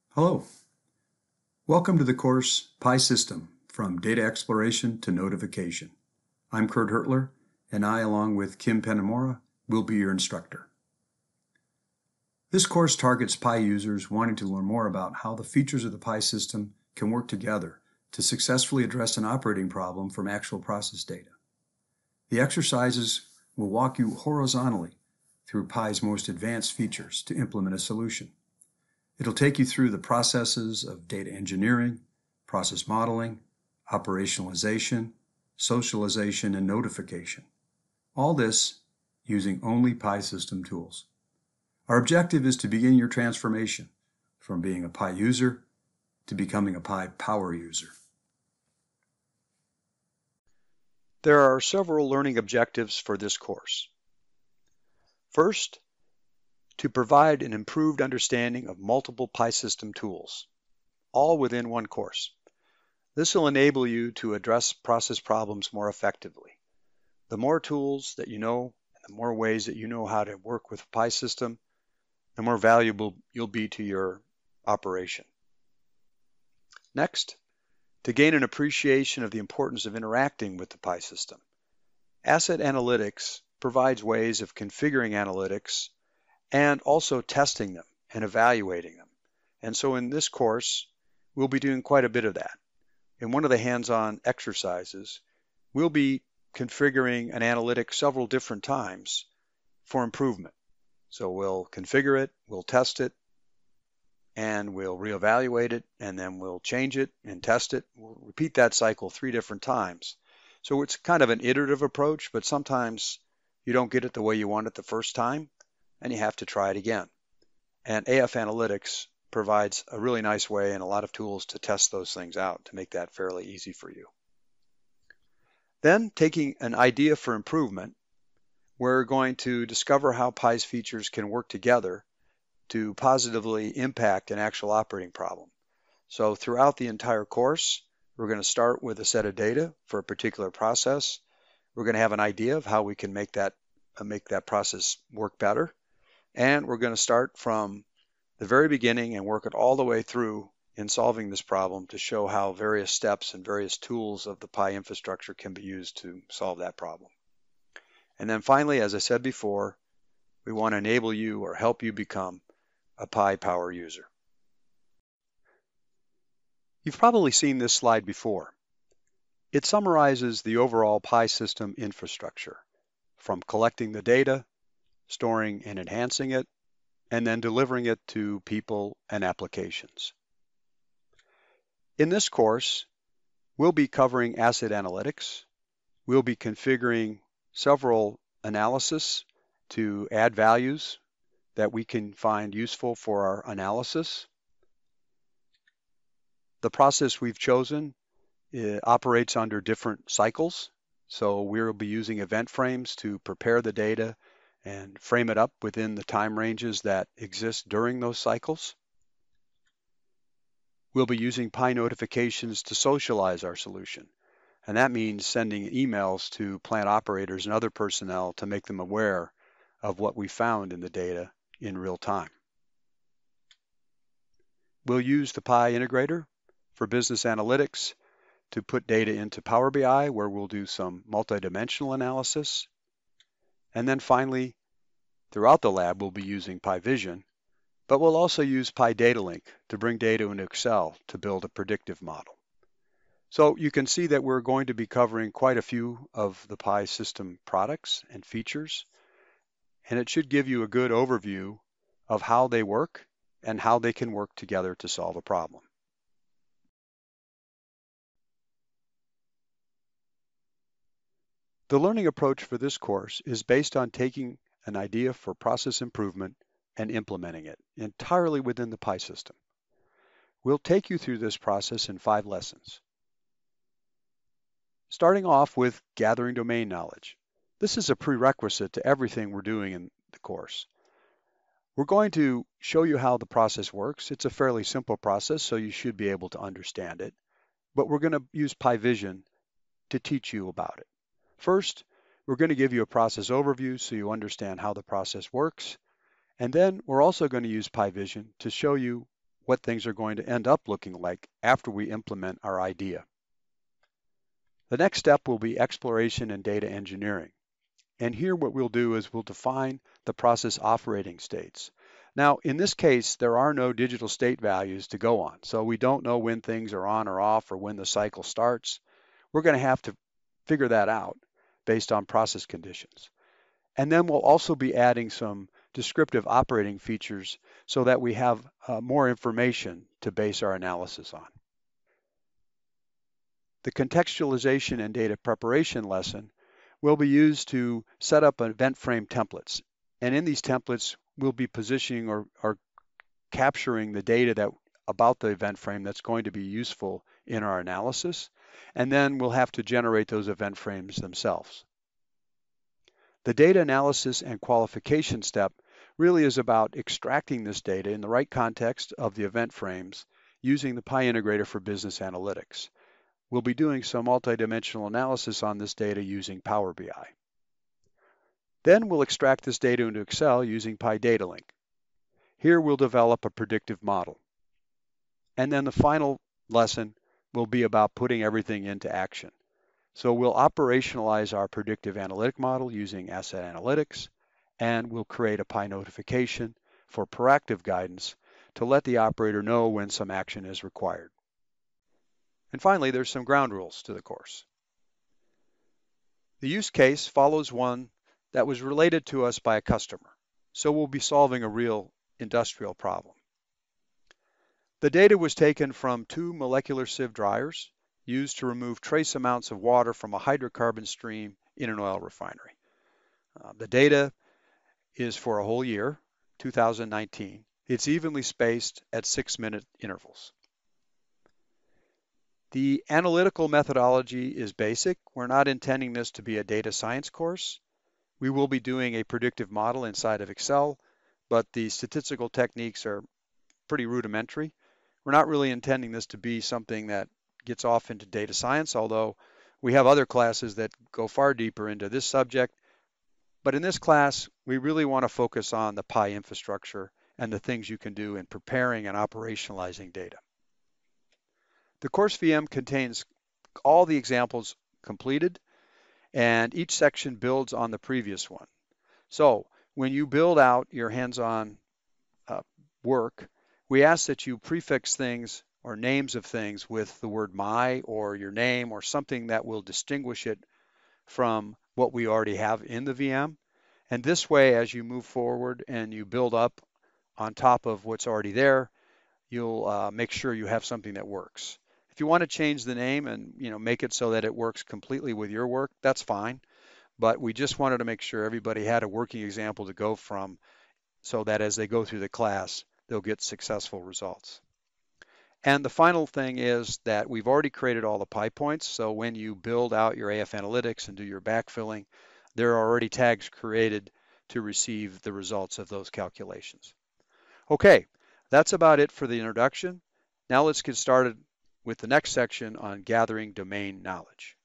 Hello. Welcome to the course Pi System, From Data Exploration to Notification. I'm Kurt Hertler, and I, along with Kim Penamora, will be your instructor. This course targets Pi users wanting to learn more about how the features of the Pi system can work together to successfully address an operating problem from actual process data. The exercises will walk you horizontally through Pi's most advanced features to implement a solution. It'll take you through the processes of data engineering, process modeling, operationalization, socialization, and notification. All this using only Pi system tools. Our objective is to begin your transformation from being a Pi user to becoming a Pi power user. There are several learning objectives for this course. First, to provide an improved understanding of multiple Pi system tools, all within one course. This will enable you to address process problems more effectively. The more tools that you know, and the more ways that you know how to work with a Pi system, the more valuable you'll be to your operation. Next, to gain an appreciation of the importance of interacting with the Pi system. Asset Analytics provides ways of configuring analytics and also testing them and evaluating them. And so in this course, we'll be doing quite a bit of that. In one of the hands-on exercises, we'll be configuring an analytic several different times for improvement. So we'll configure it, we'll test it, and we'll reevaluate it, and then we'll change it and test it. We'll repeat that cycle 3 different times. So it's kind of an iterative approach, but sometimes you don't get it the way you want it the first time, and you have to try it again. And AF Analytics provides a really nice way and a lot of tools to test those things out to make that fairly easy for you. Then, taking an idea for improvement, we're going to discover how Pi's features can work together to positively impact an actual operating problem. So throughout the entire course, we're going to start with a set of data for a particular process. We're going to have an idea of how we can make that process work better. And we're going to start from the very beginning and work it all the way through in solving this problem to show how various steps and various tools of the Pi infrastructure can be used to solve that problem. And then finally, as I said before, we want to enable you or help you become a Pi power user. You've probably seen this slide before. It summarizes the overall Pi system infrastructure, from collecting the data, storing and enhancing it, and then delivering it to people and applications. In this course, we'll be covering asset analytics. We'll be configuring several analysis to add values that we can find useful for our analysis. The process we've chosen operates under different cycles. So we'll be using event frames to prepare the data and frame it up within the time ranges that exist during those cycles. We'll be using Pi notifications to socialize our solution. And that means sending emails to plant operators and other personnel to make them aware of what we found in the data in real time. We'll use the Pi integrator for business analytics to put data into Power BI, where we'll do some multidimensional analysis. And then finally, throughout the lab, we'll be using Pi Vision, but we'll also use Pi Data Link to bring data into Excel to build a predictive model. So you can see that we're going to be covering quite a few of the Pi system products and features, and it should give you a good overview of how they work and how they can work together to solve a problem. The learning approach for this course is based on taking an idea for process improvement and implementing it entirely within the Pi system. We'll take you through this process in 5 lessons. Starting off with gathering domain knowledge. This is a prerequisite to everything we're doing in the course. We're going to show you how the process works. It's a fairly simple process, so you should be able to understand it. But we're going to use Pi Vision to teach you about it. First, we're going to give you a process overview so you understand how the process works. And then we're also going to use Pi Vision to show you what things are going to end up looking like after we implement our idea. The next step will be exploration and data engineering. And here what we'll do is we'll define the process operating states. Now, in this case, there are no digital state values to go on. So we don't know when things are on or off or when the cycle starts. We're going to have to figure that out based on process conditions. And then we'll also be adding some descriptive operating features so that we have more information to base our analysis on. The contextualization and data preparation lesson will be used to set up event frame templates. And in these templates, we'll be positioning or capturing the data about the event frame that's going to be useful in our analysis. And then we'll have to generate those event frames themselves. The data analysis and qualification step really is about extracting this data in the right context of the event frames using the PyIntegrator for business analytics. We'll be doing some multidimensional analysis on this data using Power BI. Then we'll extract this data into Excel using PyDataLink. Here we'll develop a predictive model. And then the final lesson will be about putting everything into action. So we'll operationalize our predictive analytic model using Asset Analytics, and we'll create a PyNotification for proactive guidance to let the operator know when some action is required. And finally, there's some ground rules to the course. The use case follows one that was related to us by a customer, so we'll be solving a real industrial problem. The data was taken from 2 molecular sieve dryers used to remove trace amounts of water from a hydrocarbon stream in an oil refinery. The data is for a whole year, 2019. It's evenly spaced at 6-minute intervals. The analytical methodology is basic. We're not intending this to be a data science course. We will be doing a predictive model inside of Excel, but the statistical techniques are pretty rudimentary. We're not really intending this to be something that gets off into data science, although we have other classes that go far deeper into this subject. But in this class, we really want to focus on the Pi infrastructure and the things you can do in preparing and operationalizing data. The course VM contains all the examples completed, and each section builds on the previous one. So when you build out your hands-on work, we ask that you prefix things or names of things with the word my or your name or something that will distinguish it from what we already have in the VM. And this way, as you move forward and you build up on top of what's already there, you'll make sure you have something that works. If you want to change the name and make it so that it works completely with your work, that's fine. But we just wanted to make sure everybody had a working example to go from so that as they go through the class, they'll get successful results. And the final thing is that we've already created all the PyPoints. So when you build out your AF Analytics and do your backfilling, there are already tags created to receive the results of those calculations. Okay, that's about it for the introduction. Now let's get started with the next section on gathering domain knowledge.